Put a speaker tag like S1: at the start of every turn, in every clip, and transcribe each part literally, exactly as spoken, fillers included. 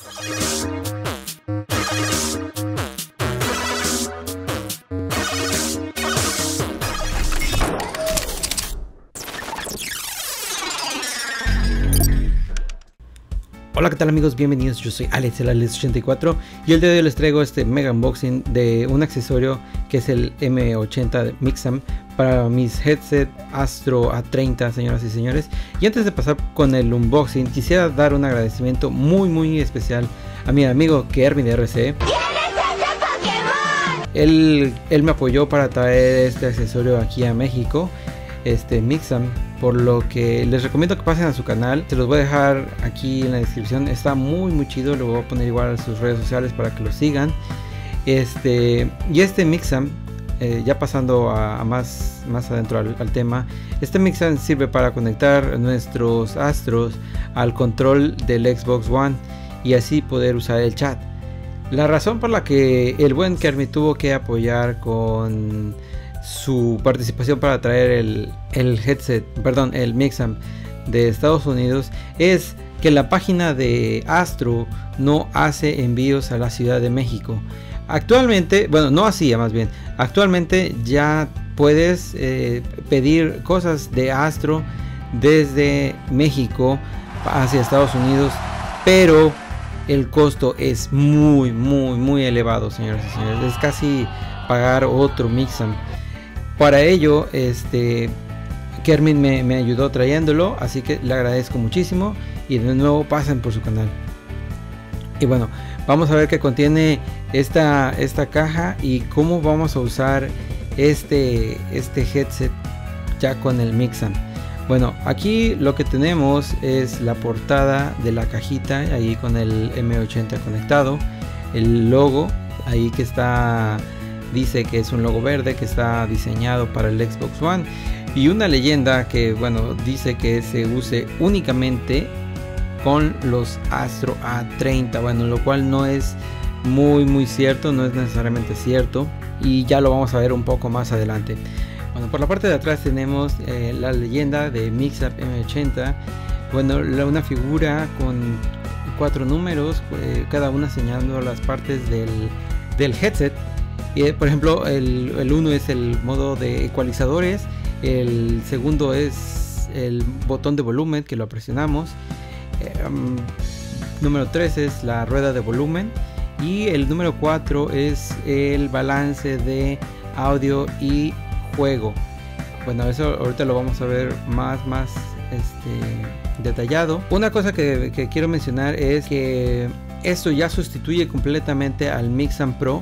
S1: Hola, ¿qué tal amigos? Bienvenidos, yo soy Alex, el Alex ochenta y cuatro, y el día de hoy les traigo este mega unboxing de un accesorio que es el M ochenta de Mixam para mis headset Astro A treinta, señoras y señores. Y antes de pasar con el unboxing, quisiera dar un agradecimiento muy muy especial a mi amigo Kermin de R C. Él, él me apoyó para traer este accesorio aquí a México, este Mixam, por lo que les recomiendo que pasen a su canal. Se los voy a dejar aquí en la descripción, está muy muy chido. Lo voy a poner igual a sus redes sociales para que lo sigan. Este y este Mixam, eh, ya pasando a, a más, más adentro al, al tema, este Mixam sirve para conectar nuestros Astros al control del Xbox One y así poder usar el chat. La razón por la que el buen Kermit tuvo que apoyar con su participación para traer el, el headset, perdón, el Mixam de Estados Unidos, es que la página de Astro no hace envíos a la Ciudad de México. Actualmente, bueno, no hacía más bien, actualmente ya puedes eh, pedir cosas de Astro desde México hacia Estados Unidos, pero el costo es muy muy muy elevado, señores y señores. Es casi pagar otro Mixam. Para ello, este Kermin me, me ayudó trayéndolo, así que le agradezco muchísimo. Y de nuevo pasen por su canal. Y bueno, vamos a ver qué contiene esta, esta caja y cómo vamos a usar este, este headset ya con el Mixam. Bueno, aquí lo que tenemos es la portada de la cajita, ahí con el M ochenta conectado, el logo ahí que está, dice que es un logo verde que está diseñado para el Xbox One, y una leyenda que, bueno, dice que se use únicamente con los Astro A treinta, bueno, lo cual no es muy muy cierto, no es necesariamente cierto, y ya lo vamos a ver un poco más adelante. Bueno, por la parte de atrás tenemos eh, la leyenda de Mixam M ochenta, bueno, la, una figura con cuatro números, eh, cada una señalando las partes del, del headset. Y, por ejemplo, el, el uno es el modo de ecualizadores, el segundo es el botón de volumen que lo presionamos, eh, um, número tres es la rueda de volumen, y el número cuatro es el balance de audio y juego. Bueno, eso ahorita lo vamos a ver más más este, detallado. Una cosa que, que quiero mencionar es que esto ya sustituye completamente al Mixam Pro.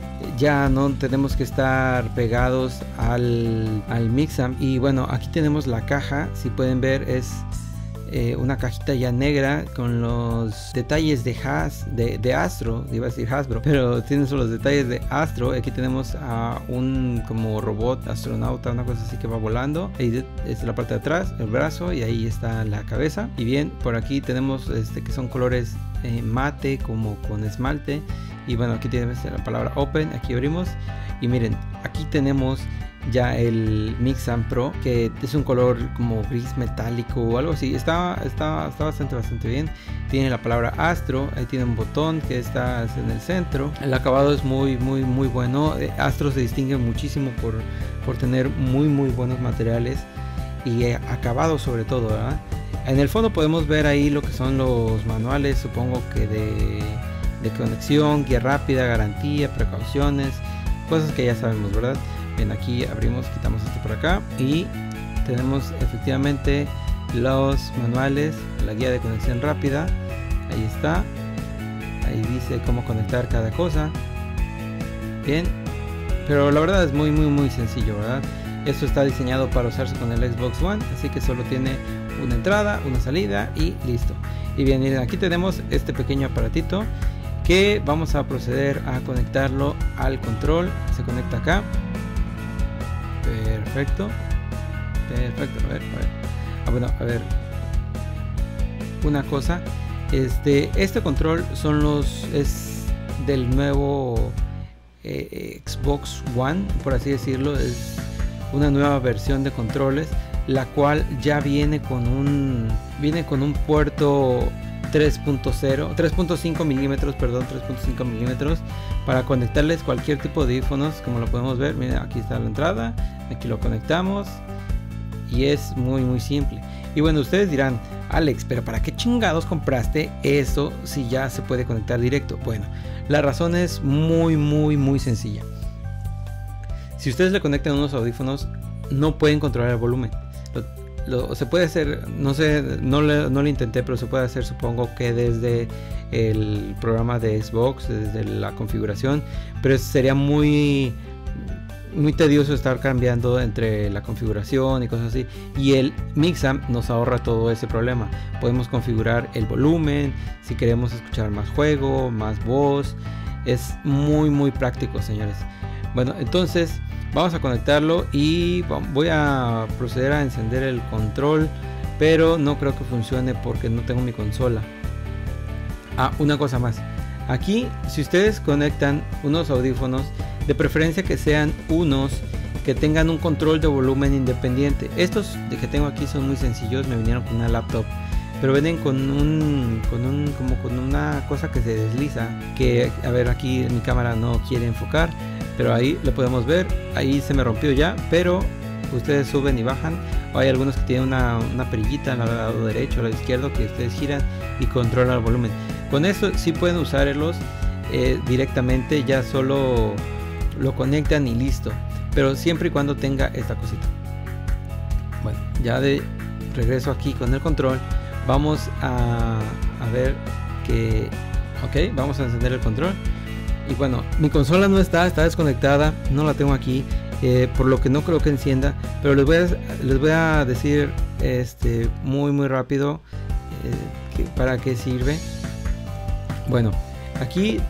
S1: Ya no tenemos que estar pegados al, al Mixam. Y bueno, aquí tenemos la caja. Si pueden ver, es eh, una cajita ya negra con los detalles de, Has, de, de Astro. Iba a decir Hasbro, pero tienen solo los detalles de Astro. Aquí tenemos a un como robot astronauta, una cosa así que va volando. Ahí es la parte de atrás, el brazo, y ahí está la cabeza. Y bien, por aquí tenemos este que son colores eh, mate, como con esmalte. Y bueno, aquí tenemos la palabra Open, aquí abrimos y miren, aquí tenemos ya el Mixam Pro, que es un color como gris metálico o algo así. Está, está, está bastante bastante bien. Tiene la palabra Astro, ahí tiene un botón que está en el centro. El acabado es muy muy muy bueno. Astro se distingue muchísimo por, por tener muy muy buenos materiales y eh, acabado sobre todo, ¿verdad? En el fondo podemos ver ahí lo que son los manuales, supongo que de de conexión, guía rápida, garantía, precauciones, cosas que ya sabemos, ¿verdad? Bien, aquí abrimos, quitamos esto por acá y tenemos efectivamente los manuales, la guía de conexión rápida, ahí está, ahí dice cómo conectar cada cosa. Bien, pero la verdad es muy muy muy sencillo, ¿verdad? Esto está diseñado para usarse con el Xbox One, así que solo tiene una entrada, una salida y listo. Y bien, miren, aquí tenemos este pequeño aparatito que vamos a proceder a conectarlo al control. Se conecta acá. Perfecto. Perfecto. A ver, a ver. Ah, bueno, a ver. Una cosa. Este, este control son los es del nuevo eh, Xbox One, por así decirlo. Es una nueva versión de controles, la cual ya viene con un viene con un puerto tres punto cero, tres punto cinco milímetros, perdón, tres punto cinco milímetros para conectarles cualquier tipo de audífonos, como lo podemos ver. Miren, aquí está la entrada, aquí lo conectamos y es muy muy simple. Y bueno, ustedes dirán, Alex, pero ¿para qué chingados compraste eso si ya se puede conectar directo? Bueno, la razón es muy muy muy sencilla. Si ustedes le conectan unos audífonos, no pueden controlar el volumen. Lo, lo, se puede hacer, no sé, no le, no lo intenté, pero se puede hacer, supongo que desde el programa de Xbox, desde la configuración, pero sería muy muy tedioso estar cambiando entre la configuración y cosas así, y el Mixamp nos ahorra todo ese problema. Podemos configurar el volumen, si queremos escuchar más juego, más voz. Es muy muy práctico, señores. Bueno, entonces vamos a conectarlo y voy a proceder a encender el control, pero no creo que funcione porque no tengo mi consola. Ah, una cosa más. Aquí, si ustedes conectan unos audífonos, de preferencia que sean unos que tengan un control de volumen independiente. Estos de que tengo aquí son muy sencillos, me vinieron con una laptop, pero vienen con un, con un, como con una cosa que se desliza, que a ver, aquí mi cámara no quiere enfocar, pero ahí lo podemos ver. Ahí se me rompió ya, pero ustedes suben y bajan. O hay algunos que tienen una, una perillita al lado derecho o al lado izquierdo que ustedes giran y controlan el volumen. Con esto sí pueden usarlos eh, directamente, ya solo lo conectan y listo, pero siempre y cuando tenga esta cosita. Bueno, ya de regreso aquí con el control, vamos a, a ver que ok, vamos a encender el control. Y bueno, mi consola no está, está desconectada, no la tengo aquí, eh, por lo que no creo que encienda, pero les voy a, les voy a decir este, muy muy rápido eh, que, para qué sirve. Bueno, aquí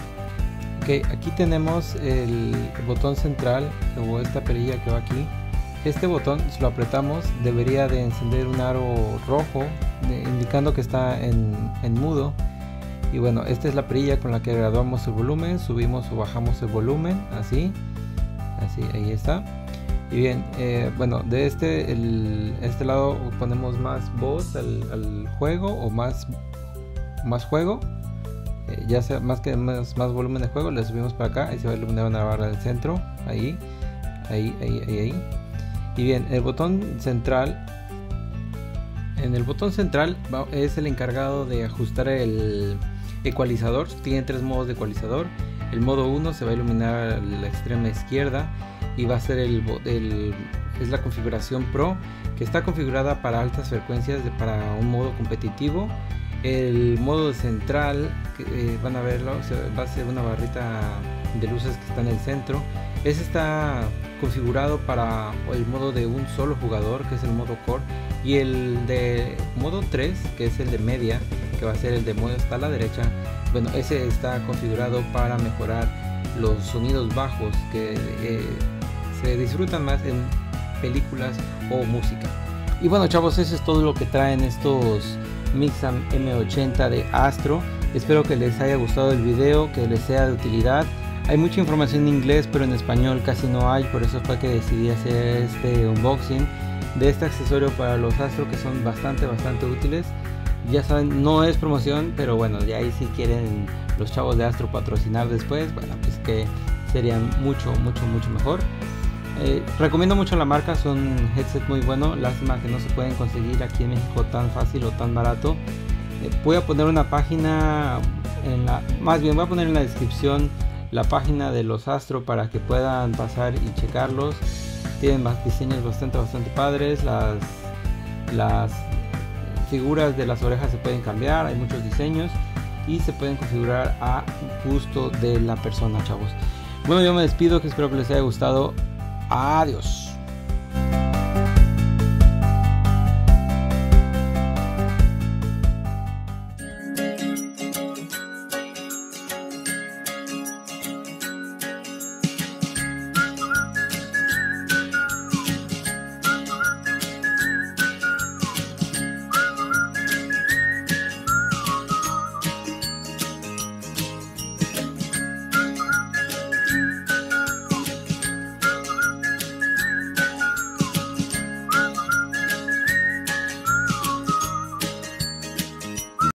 S1: okay, aquí tenemos el botón central o esta perilla que va aquí. Este botón, si lo apretamos, debería de encender un aro rojo de, indicando que está en, en mudo. Y bueno, esta es la perilla con la que graduamos el volumen, subimos o bajamos el volumen, así, así, ahí está. Y bien, eh, bueno, de este, el, este lado ponemos más voz al, al juego o más, más juego. Eh, ya sea más que más, más volumen de juego, le subimos para acá y se va a iluminar una barra del centro, ahí, ahí, ahí, ahí, ahí. Y bien, el botón central, en el botón central va, es el encargado de ajustar el ecualizador. Tiene tres modos de ecualizador. El modo uno se va a iluminar a la extrema izquierda y va a ser el, el es la configuración Pro, que está configurada para altas frecuencias de, para un modo competitivo. El modo central, que eh, van a verlo, se, va a ser una barrita de luces que está en el centro. Ese está configurado para el modo de un solo jugador, que es el modo Core, y el de modo tres, que es el de media, que va a ser el de modo está a la derecha. Bueno, ese está configurado para mejorar los sonidos bajos que eh, se disfrutan más en películas o música. Y bueno, chavos, eso es todo lo que traen estos Mixamp M ochenta de Astro. Espero que les haya gustado el video, que les sea de utilidad. Hay mucha información en inglés, pero en español casi no hay, por eso fue que decidí hacer este unboxing de este accesorio para los Astro, que son bastante bastante útiles. Ya saben, no es promoción, pero bueno, ya ahí si quieren los chavos de Astro patrocinar después, bueno, pues que serían mucho mucho mucho mejor. Eh, recomiendo mucho la marca, son un headset muy bueno. Lástima que no se pueden conseguir aquí en México tan fácil o tan barato. Eh, voy a poner una página en la, más bien voy a poner en la descripción la página de los Astro para que puedan pasar y checarlos. Tienen más diseños bastante bastante padres. Las las figuras de las orejas se pueden cambiar, hay muchos diseños y se pueden configurar a gusto de la persona, chavos. Bueno, yo me despido, que espero que les haya gustado. Adiós.